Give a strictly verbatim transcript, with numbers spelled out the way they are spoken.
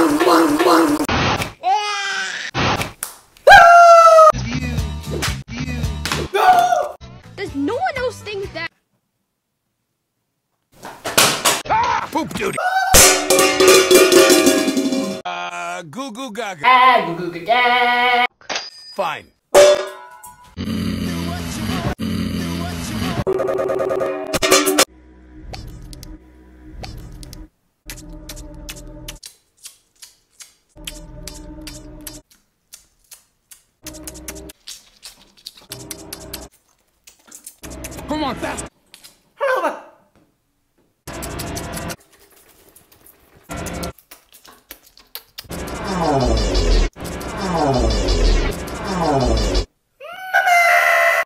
Does no one else think that? Ah! Poop duty! Uh, goo goo gaga. Ah, goo goo gaga. Fine. Come on, fast!